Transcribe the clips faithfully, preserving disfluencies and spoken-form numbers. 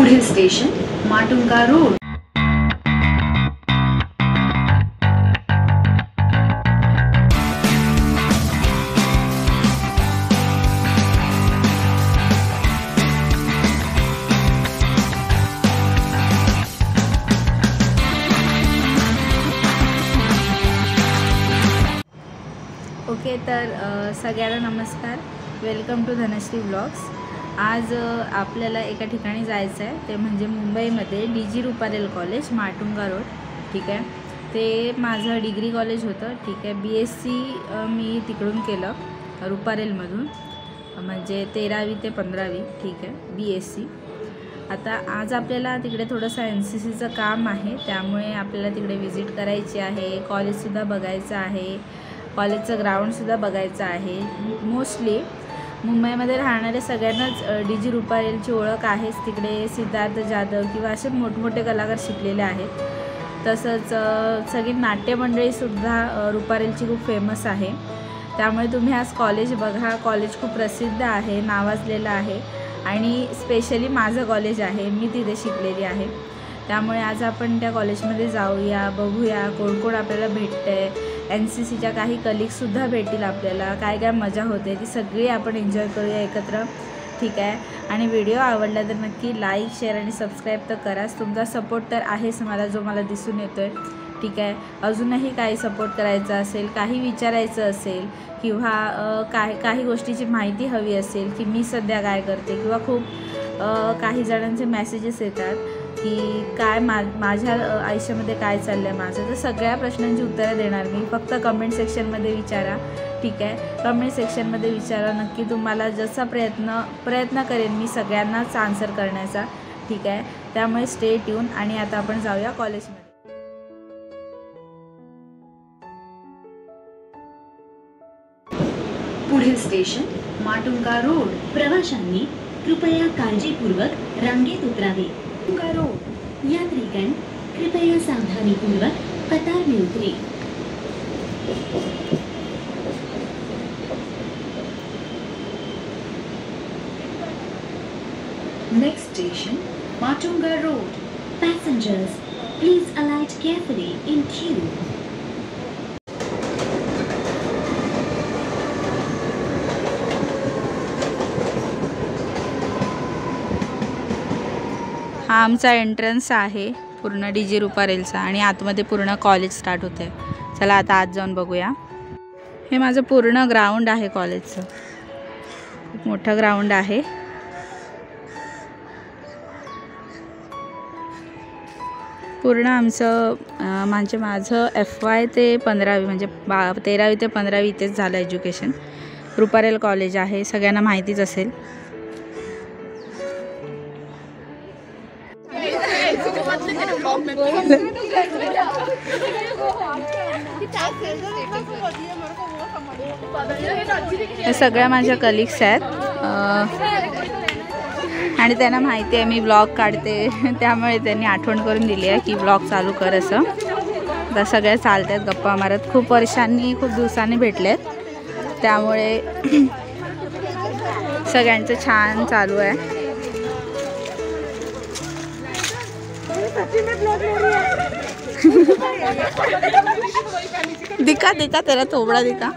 पुढील station Matunga road. Okay तर सगळ्यांना नमस्कार, वेलकम टू धनश्री व्लॉग्स। आज आपल्याला एका ठिकाणी जायचं आहे, ते म्हणजे मुंबईमध्ये D G Ruparel college Matunga road. ठीक आहे, ते माझं डिग्री कॉलेज होतं। ठीक आहे, बी एस सी मी तिकडून केलं रुपारेलमधून, म्हणजे तेरावी ते पंधरावी। ठीक आहे, बी एस सी। आता आज आपल्याला तिकडे थोडंसं एन सी सीचं काम आहे, त्यामुळे आपल्याला तिकडे व्हिजिट करायची आहे, कॉलेजसुद्धा बघायचं आहे, कॉलेजचं ग्राउंडसुद्धा बघायचं आहे। मोस्टली मुंबईमध्ये राहणारे सगळ्यांनाच डी जी रुपारेलची ओळख आहेच। तिकडे सिद्धार्थ जाधव किंवा असे मोठमोठे कलाकार शिकलेले आहेत। तसंच सगळी नाट्यमंडळीसुद्धा रुपारेलची खूप फेमस आहे, त्यामुळे तुम्ही आज कॉलेज बघा। कॉलेज खूप प्रसिद्ध आहे, नावाजलेलं आहे, आणि स्पेशली माझं कॉलेज आहे, मी तिथे शिकलेली आहे। त्यामुळे आज आपण त्या कॉलेजमध्ये जाऊया, बघूया कोण कोण आपल्याला भेटतं आहे। एन सी सीच्या काही कलिग्ससुद्धा भेटतील आपल्याला, काय काय मजा होते ती सगळी आपण एन्जॉय करूया एकत्र। ठीक आहे, आणि व्हिडिओ आवडला तर नक्की लाईक, शेअर आणि सबस्क्राईब तर कराच। तुमचा सपोर्ट तर आहेच मला, जो मला दिसून येतो आहे। ठीक आहे, अजूनही काही सपोर्ट करायचा असेल, काही विचारायचं असेल, किंवा काही काही गोष्टीची माहिती हवी असेल की मी सध्या काय करते, किंवा खूप काही जणांचे मेसेजेस येतात की काय मा माझ्या आयुष्यामध्ये काय चाललं आहे माझं, तर सगळ्या प्रश्नांची उत्तरं देणार मी। फक्त कमेंट सेक्शनमध्ये विचारा। ठीक आहे, कमेंट सेक्शनमध्ये विचारा, नक्की तुम्हाला जसा प्रयत्न प्रयत्न करेन मी सगळ्यांनाच आन्सर करण्याचा। ठीक आहे, त्यामुळे स्टे ट्यून। आणि आता आपण जाऊया कॉलेजमध्ये। पुढील स्टेशन माटुंगा रोड। प्रवाशांनी कृपया काळजीपूर्वक रांगेत उतरावे। माटुंगा रोड, यात्रीगण कृपया सावधानीपूर्वक कतार में उतरे। Next station Matunga road. Passengers please alight carefully in queue। हा आमचा एंट्रन्स आहे पूर्ण डी जी रुपारेलचा, आणि आतमध्ये पूर्ण कॉलेज स्टार्ट होतं आहे। चला आता आत जाऊन बघूया। हे माझं पूर्ण ग्राउंड आहे कॉलेजचं, खूप मोठं ग्राउंड आहे। पूर्ण आमचं म्हणजे माझं एफ वाय ते पंधरावी म्हणजे बा तेरावी ते पंधरावी इथेच झालं एज्युकेशन। रुपारेल कॉलेज आहे, सगळ्यांना माहितीच असेल। हे सगळ्या माझ्या कलिग्स आहेत, आणि त्यांना माहिती आहे मी ब्लॉग काढते, त्यामुळे त्यांनी आठवण करून दिली आहे की ब्लॉग चालू कर असं। तर सगळ्या चालत आहेत गप्पा मारत, खूप वर्षांनी खूप दिवसांनी भेटलेत, त्यामुळे सगळ्यांचं छान चालू आहे। दिखा दिखा तेरा थोबडा दिखा।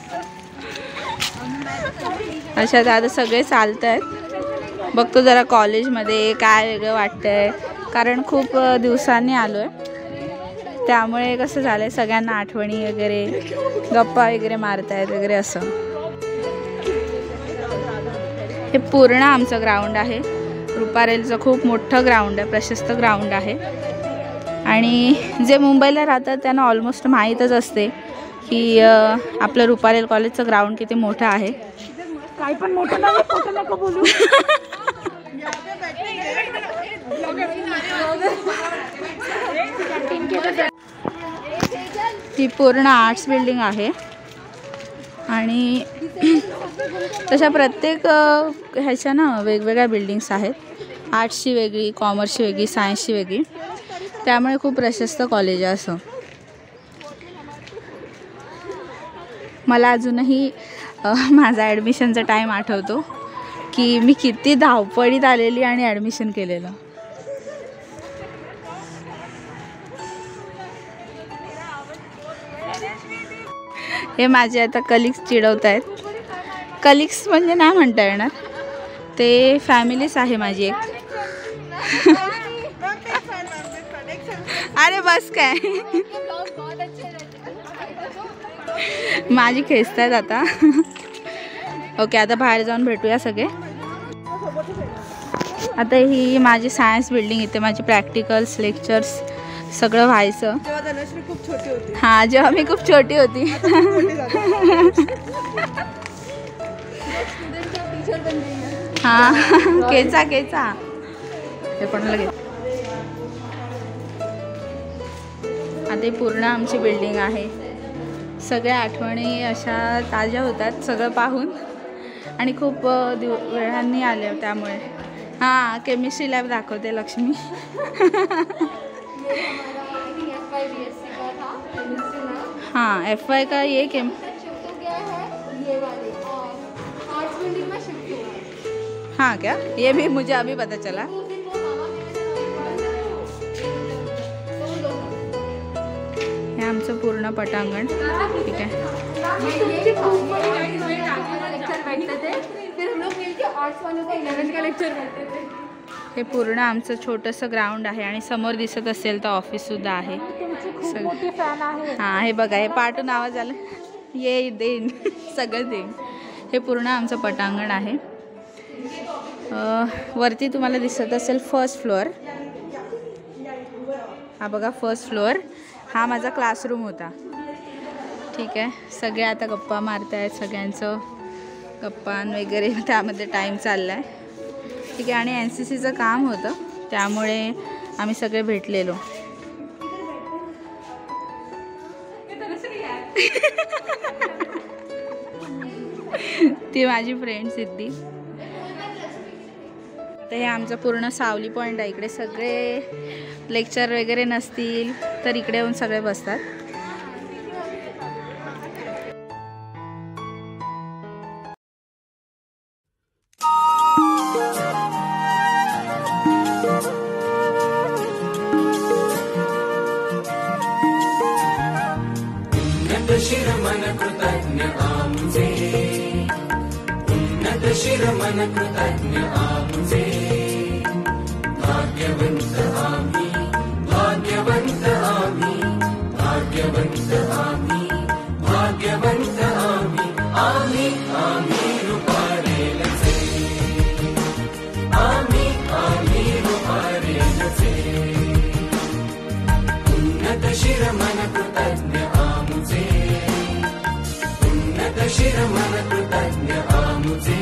अशा आता सगळे चालत आहेत। बघतो जरा कॉलेजमध्ये काय वेगळं वाटतंय, कारण खूप दिवसांनी आलो आहे, त्यामुळे कसं झालं आहे सगळ्यांना आठवणी वगैरे, गप्पा वगैरे मारतायत वगैरे असं। हे पूर्ण आमचं ग्राउंड आहे, रुपारेलचं खूप मोठं ग्राउंड आहे, प्रशस्त ग्राउंड आहे। आणि जे मुंबईला राहतात त्यांना ऑलमोस्ट माहीतच असते की आपलं रुपारेल कॉलेजचं ग्राउंड किती मोठं आहे। काय पण मोठं नाही, मोठं नको बोलू। ही पूर्ण आर्ट्स बिल्डिंग आहे, आणि तशा प्रत्येक ह्याच्या ना वेगवेगळ्या बिल्डिंग्स आहेत। आर्ट्सची वेगळी, कॉमर्सची वेगळी, सायन्सची वेगळी, त्यामुळे खूप प्रशस्त कॉलेज आहे असं। मला अजूनही माझा ॲडमिशनचा टाईम आठवतो की मी किती धावपळीत आलेली आणि ॲडमिशन केलेलं। हे माझे आता कलिग्स चिडवत आहेत. कलिग्स म्हणजे नाही म्हणता येणार, ते फॅमिलीच आहे माझी एक. अरे बस काय माझी खेचतायत आता. ओके, आता बाहेर जाऊन भेटूया सगळे. आता ही माझी सायन्स बिल्डिंग, इथे माझी प्रॅक्टिकल्स लेक्चर्स सगळं व्हायचं. हां, जेव्हा मी खूप छोटी होती. हां, केचा केचा हे पण लगेच. आता ही पूर्ण आमची बिल्डिंग आहे. सगळ्या आठवणी अशा ताज्या होतात सगळं पाहून, आणि खूप दिव वेळांनी आले त्यामुळे. हां, केमिस्ट्री लॅब दाखवते लक्ष्मी. हाँ, एफ वाई का ये केम हाँ क्या, ये भी मुझे अभी पता चला. हे आमचं पूर्ण पटांगण. ठीक आहे. हे पूर्ण आमचं छोटंसं ग्राउंड आहे, आणि समोर दिसत असेल तर ऑफिससुद्धा आहे. हां, हे बघा, हे पाठून आवाज आला, ये देईन सगळं देईन. हे पूर्ण आमचं पटांगण आहे. वरती तुम्हाला दिसत असेल फर्स्ट फ्लोअर. हा बघा फर्स्ट फ्लोअर, हा माझा क्लासरूम होता. ठीक आहे. सगळे आता गप्पा मारत आहेत, सगळ्यांचं गप्पां वगैरे त्यामध्ये टाईम चालला आहे. ठीक आहे. आणि एन सी सीचं काम होतं त्यामुळे आम्ही सगळे भेटलेलो. ती माझी फ्रेंड सिद्धी. तर हे आमचं पूर्ण सावली पॉईंट आहे. इकडे सगळे लेक्चर वगैरे नसतील तर इकडे येऊन सगळे बसतात. शिरमन कृतज्ञ आमचे, उन्नत शिरमन कृतज्ञ आमचे. भाग्यवंत आम्ही, भाग्यवंत आम्ही, भाग्यवंत आम्ही, भाग्यवंत आम्ही. आम्ही आम्ही रुपारेलचे, आम्ही आम्ही रुपारेलचे. उन्नत शिरमन कृतज्ञ आमचे, उन्नत शिरमन कृतज्ञ आमचे.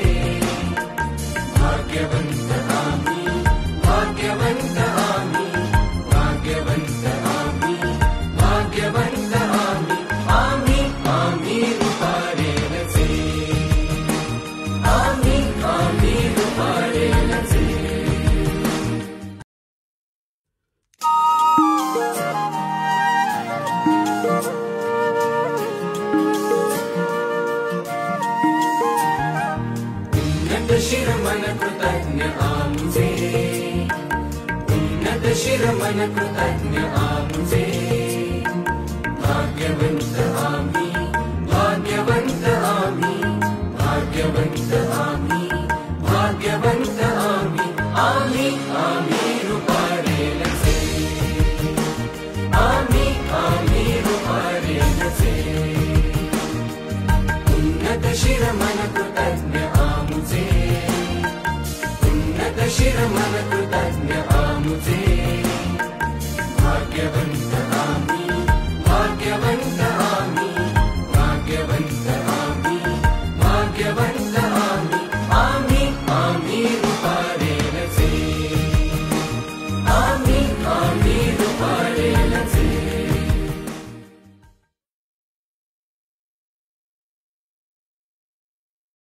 भाग्यवंत आम्ही, भाग्यवंत आम्ही, भाग्यवंत आम्ही, भाग्यवंत आम्ही. आम्ही आम्ही रुपारेलचे, आम्ही आम्ही रुपारेलचे. शिरमन कृतज्ञ आमचे, उन्नत शिरमन कृतज्ञ आमचे. भाग्यवंत आम्ही, भाग्यवंत आम्ही, भाग्यवंत आम्ही, भाग्यवंत आम्ही. आम्ही आम्ही रुपारेलचे, आम्ही आम्ही रुपारेलचे. उन्नत शिरमन कृतज्ञ आमचे, उन्नत शिरमन कृतज्ञ